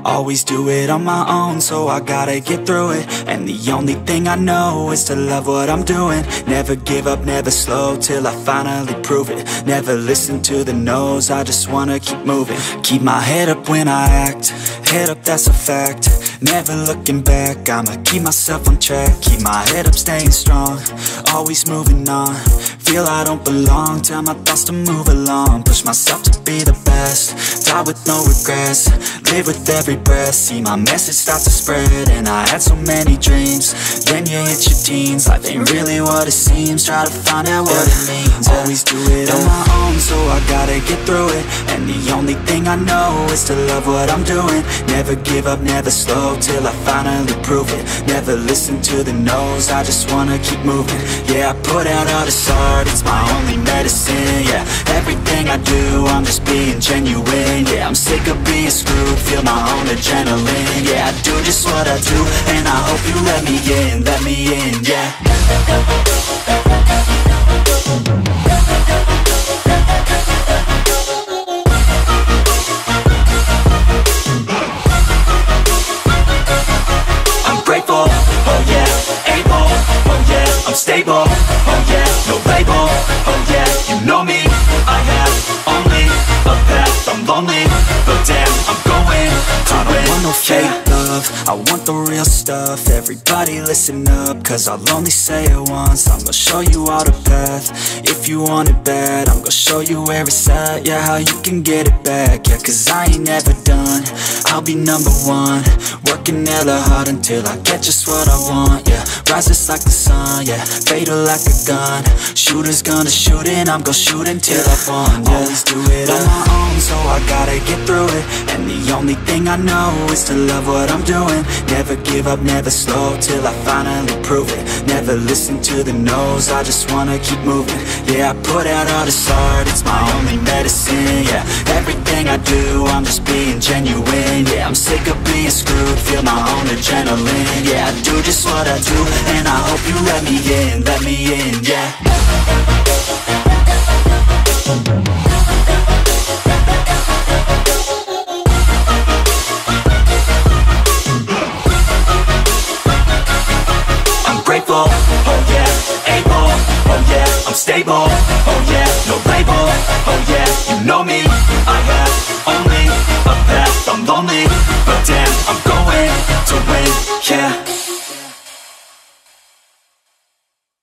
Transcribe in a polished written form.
Always do it on my own, so I gotta get through it. And the only thing I know is to love what I'm doing. Never give up, never slow, till I finally prove it. Never listen to the no's, I just wanna keep moving. Keep my head up when I act, head up, that's a fact. Never looking back, I'ma keep myself on track. Keep my head up, staying strong, always moving on. Feel I don't belong, tell my thoughts to move along. Push myself to be the best, die with no regrets. Live with every breath, see my message start to spread. And I had so many dreams, then you hit your teens. Life ain't really what it seems, try to find out what it means. Always do it on my own, so I gotta get through it. And the only thing I know is to love what I'm doing. Never give up, never slow, till I finally prove it. Never listen to the no's, I just wanna keep moving. Yeah, I put out all this art, it's my only medicine. Yeah, everything I do, I'm just being genuine. Yeah, I'm sick of being screwed, feel my own adrenaline. Yeah, I do just what I do, and I hope you let me in, yeah. I'm grateful, oh yeah, able, oh yeah, I'm stable, oh yeah, no label, oh yeah, you know me, I have only a path, I'm lonely, but damn, I'm going to win. I don't want no fake love, I want the real stuff. Everybody listen up, cause I'll only say it once. I'm gonna show you all the path, if you want it bad. I'm gonna show you where it's at, yeah, how you can get it back. Yeah, cause I ain't never done, I'll be number one. Working hella hard until I get just what I want, yeah. Rises like the sun, yeah, fatal like a gun. Shooters gonna shoot and I'm gonna shoot until I won, yeah. Always do it on my own, so I gotta get through it. And the only thing I know is to love what I'm doing. Never give up, never slow, till I finally prove it. Never listen to the no's, I just wanna keep moving. Yeah, I put out all this art, it's my only medicine. Yeah, everything I do, I'm just being genuine. Yeah, I'm sick of being screwed, feel my own adrenaline. Yeah, I do just what I do, and I hope you let me in, yeah. I'm grateful, oh yeah, able, oh yeah, I'm stable, oh yeah, no label, oh yeah.